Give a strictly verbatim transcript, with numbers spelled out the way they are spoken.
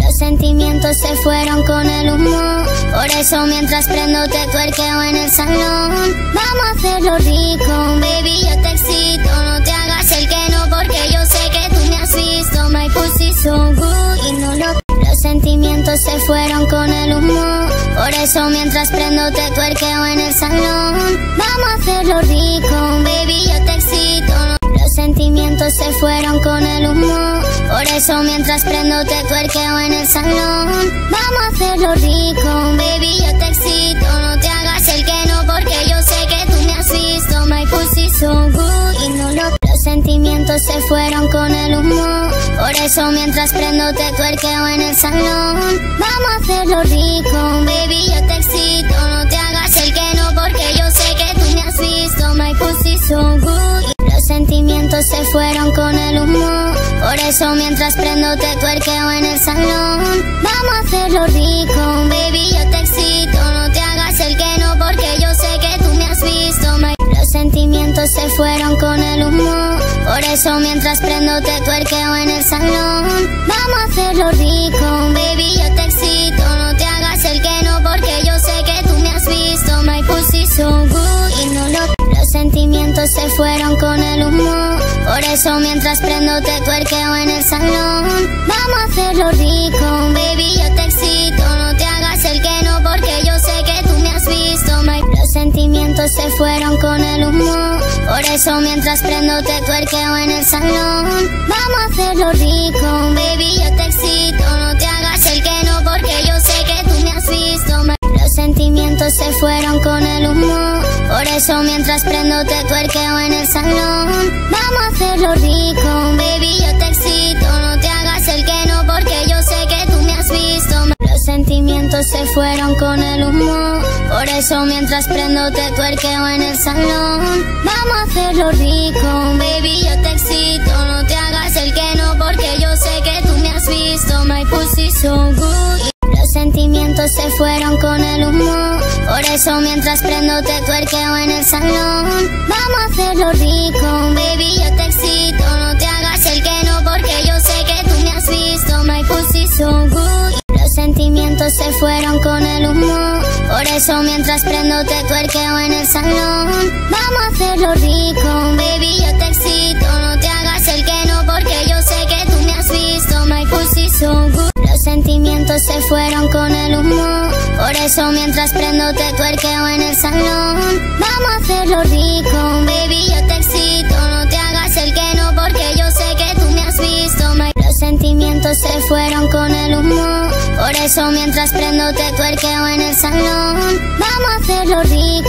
Los sentimientos se fueron con el humo. Por eso mientras prendo te tuerqueo en el salón. Vamos a hacerlo rico, baby, yo te excito. No te hagas el que no, porque yo sé que tú me has visto. My pussy so good y no lo... Los sentimientos se fueron con el humo. Por eso mientras prendo te tuerqueo en el salón. Vamos a hacerlo rico, baby, yo te excito. Los sentimientos se fueron con el humo. Por eso mientras prendo te tuerqueo en el salón. Vamos a hacerlo rico, baby, yo te excito. No te hagas el que no, porque yo sé que tú me has visto. My pussy so good y no lo... Los sentimientos se fueron con el humo. Por eso mientras prendo te tuerqueo en el salón. Vamos a hacerlo rico, baby, yo te excito. No te hagas el que no, porque yo sé que tú me has visto. My pussy so good. Los sentimientos se fueron con el humo. Por eso mientras prendo te tuerqueo en el salón. Vamos a hacerlo rico, baby, yo te excito. No te hagas el que no, porque yo sé que tú me has visto. My... Los sentimientos se fueron con el humo. Por eso mientras prendo te tuerqueo en el salón. Vamos a hacerlo rico, baby, yo te excito. No te hagas el que no, porque yo sé que tú me has visto. My pussy so good y no lo... Los sentimientos se fueron con el humo. Por eso mientras prendo te tuerqueo en el salón. Vamos a hacerlo rico, baby, yo te excito. No te hagas el que no, porque yo sé que tú me has visto. My... Los sentimientos se fueron con el humo. Por eso mientras prendo te tuerqueo en el salón. Vamos a hacerlo rico, baby, yo te excito. No te hagas el que no, porque yo sé que tú me has visto. My... Los sentimientos se fueron con el humo. Por eso mientras prendo te tuerqueo en el salón. Vamos a hacerlo rico, baby, yo te excito. No te hagas el que no, porque yo sé que tú me has visto. Los sentimientos se fueron con el humo. Por eso mientras prendo te tuerqueo en el salón. Vamos a hacerlo rico, baby, yo te excito. No te hagas el que no, porque yo sé que tú me has visto. My pussy so good. Los sentimientos se fueron con el humo. Por eso mientras prendo te tuerqueo en el salón. Vamos a hacerlo rico, baby, yo te excito. No te hagas el que no, porque yo sé que tú me has visto. My pussy so good. Los sentimientos se fueron con el humo. Por eso mientras prendo te tuerqueo en el salón. Vamos a hacerlo rico, baby, yo te excito. No te hagas el que no, porque yo sé que tú me has visto. My pussy so good. Los sentimientos se fueron con el humo. Por eso mientras prendo te tuerqueo en el salón. Vamos a hacerlo rico, baby, yo te excito. No te hagas el que no, porque yo sé que tú me has visto. My... Los sentimientos se fueron con el humo. Por eso mientras prendo te tuerqueo en el salón. Vamos a hacerlo rico,